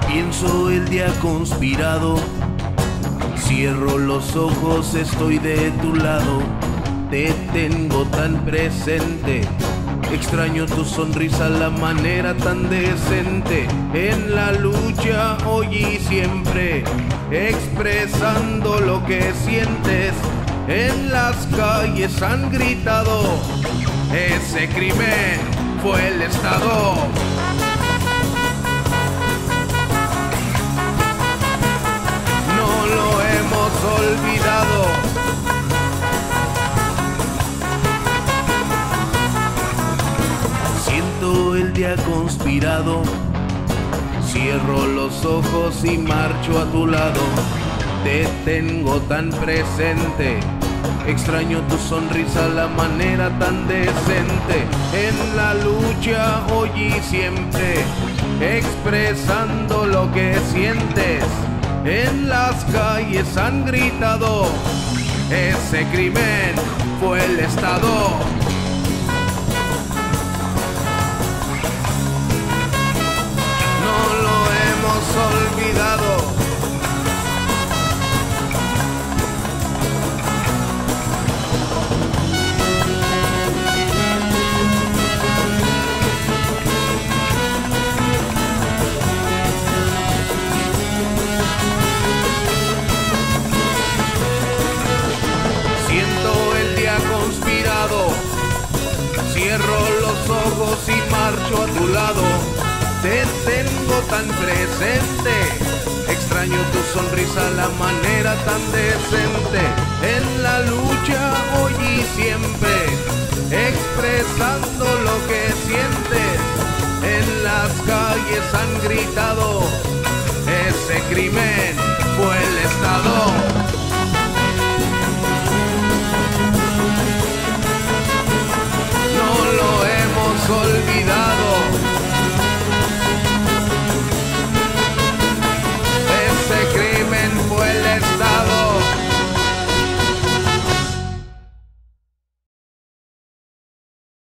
Pienso el día conspirado, cierro los ojos, estoy de tu lado, te tengo tan presente. Extraño tu sonrisa, la manera tan decente. En la lucha hoy y siempre, expresando lo que sientes. En las calles han gritado, ese crimen fue el Estado. No lo hemos olvidado. Siento el día conspirado, cierro los ojos y marcho a tu lado. Te tengo tan presente, extraño tu sonrisa, la manera tan decente. En la lucha hoy y siempre, expresando lo que sientes. En las calles han gritado, ese crimen fue el Estado. Olvidado. Siento el día conspirado, cierro los ojos y marcho a tu lado. Te tengo tan presente, extraño tu sonrisa, la manera tan decente. En la lucha hoy y siempre, expresando lo que sientes. En las calles han gritado, ese crimen fue el Estado. No lo hemos olvidado.